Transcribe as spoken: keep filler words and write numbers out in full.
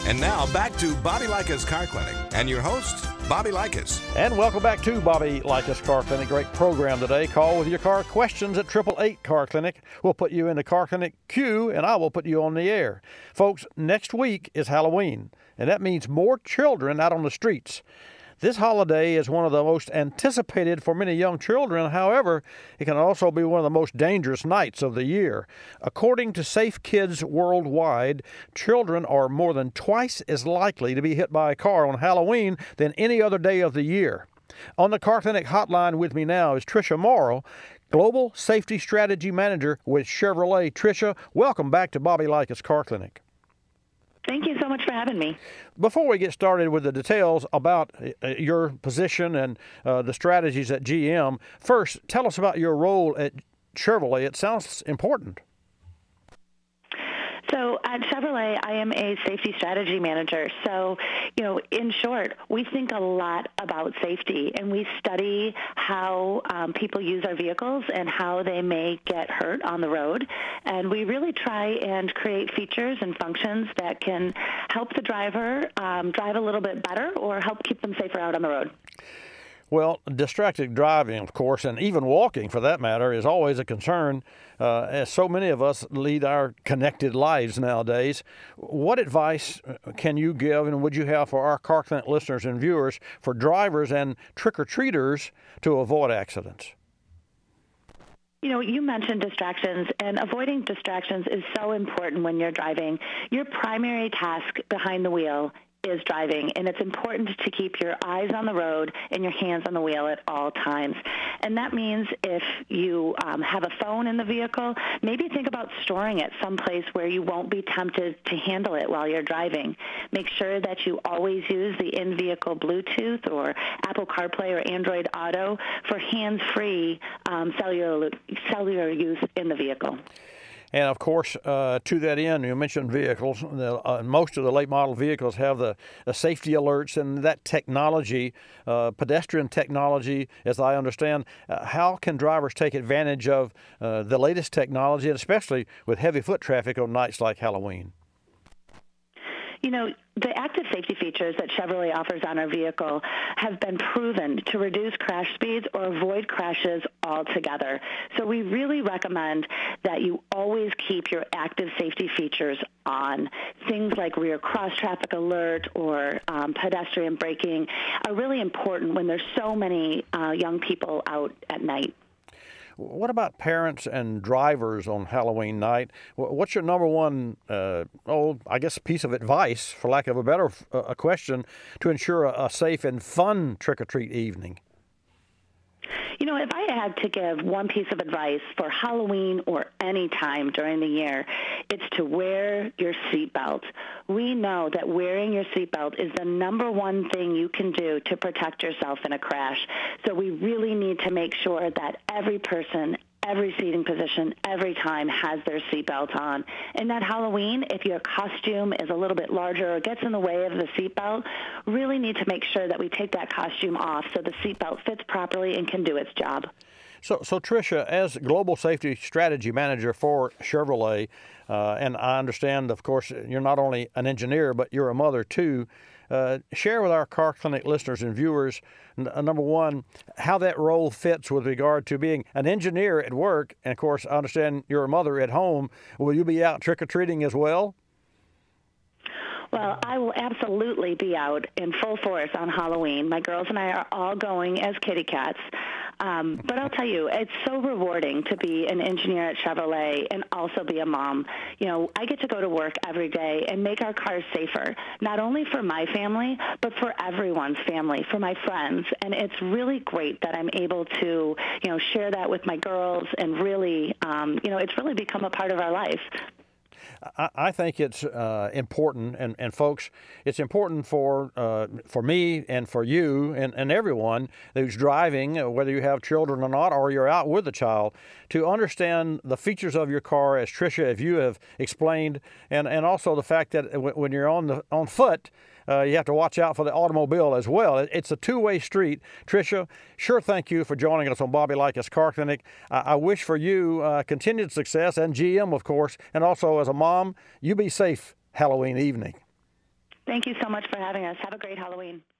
And now back to Bobby Likis Car Clinic and your host, Bobby Likis. And welcome back to Bobby Likis Car Clinic. Great program today. Call with your car questions at eight eight eight Car Clinic. We'll put you in the Car Clinic queue, and I will put you on the air. Folks, next week is Halloween, and that means more children out on the streets. This holiday is one of the most anticipated for many young children. However, it can also be one of the most dangerous nights of the year. According to Safe Kids Worldwide, children are more than twice as likely to be hit by a car on Halloween than any other day of the year. On the Car Clinic hotline with me now is Tricia Morrow, Global Safety Strategy Manager with Chevrolet. Tricia, welcome back to Bobby Likis Car Clinic. Thank you so much for having me. Before we get started with the details about uh, your position and uh, the strategies at G M, first, tell us about your role at Chevrolet. It sounds important. So at Chevrolet, I am a safety strategy manager. So, you know, in short, we think a lot about safety, and we study how um, people use our vehicles and how they may get hurt on the road. And we really try and create features and functions that can help the driver um, drive a little bit better or help keep them safer out on the road. Well, distracted driving, of course, and even walking for that matter, is always a concern, uh, as so many of us lead our connected lives nowadays. What advice can you give and would you have for our Car Clinic listeners and viewers for drivers and trick-or-treaters to avoid accidents? You know, you mentioned distractions, and avoiding distractions is so important when you're driving. Your primary task behind the wheel is driving, and it's important to keep your eyes on the road and your hands on the wheel at all times. And that means if you um, have a phone in the vehicle, maybe think about storing it someplace where you won't be tempted to handle it while you're driving. Make sure that you always use the in-vehicle Bluetooth or Apple CarPlay or Android Auto for hands-free um, cellular, cellular use in the vehicle. And, of course, uh, to that end, you mentioned vehicles. Uh, most of the late model vehicles have the, the safety alerts and that technology, uh, pedestrian technology, as I understand. Uh, how can drivers take advantage of uh, the latest technology, and especially with heavy foot traffic on nights like Halloween? You know, the active safety features that Chevrolet offers on our vehicle have been proven to reduce crash speeds or avoid crashes altogether. So we really recommend that you always keep your active safety features on. Things like rear cross-traffic alert or um, pedestrian braking are really important when there's so many uh, young people out at night. What about parents and drivers on Halloween night? What's your number one, uh, oh, I guess, piece of advice, for lack of a better uh, a question, to ensure a, a safe and fun trick-or-treat evening? You know, if I had to give one piece of advice for Halloween or any time during the year, it's to wear your seatbelt. We know that wearing your seatbelt is the number one thing you can do to protect yourself in a crash. So we really need to make sure that every person, every seating position, every time has their seatbelt on. And that Halloween, if your costume is a little bit larger or gets in the way of the seatbelt, really need to make sure that we take that costume off so the seatbelt fits properly and can do its job. So, so Tricia, as Global Safety Strategy Manager for Chevrolet, uh, and I understand, of course, you're not only an engineer, but you're a mother too, Uh, share with our Car Clinic listeners and viewers, n- number one, how that role fits with regard to being an engineer at work. And, of course, I understand you're a mother at home. Will you be out trick-or-treating as well? Well, I will absolutely be out in full force on Halloween. My girls and I are all going as kitty cats. Um, but I'll tell you, it's so rewarding to be an engineer at Chevrolet and also be a mom. You know, I get to go to work every day and make our cars safer, not only for my family, but for everyone's family, for my friends. And it's really great that I'm able to, you know, share that with my girls and really, um, you know, it's really become a part of our life. I, I think it's uh, important, and, and folks, it's important for uh, for me and for you and, and everyone who's driving, whether you have children or not, or you're out with a child, to understand the features of your car, as Tricia, as you have explained, and, and also the fact that when you're on the on foot, Uh, you have to watch out for the automobile as well. It's a two-way street. Tricia, sure, thank you for joining us on Bobby Likis Car Clinic. I, I wish for you uh, continued success, and G M, of course, and also as a mom, you be safe Halloween evening. Thank you so much for having us. Have a great Halloween.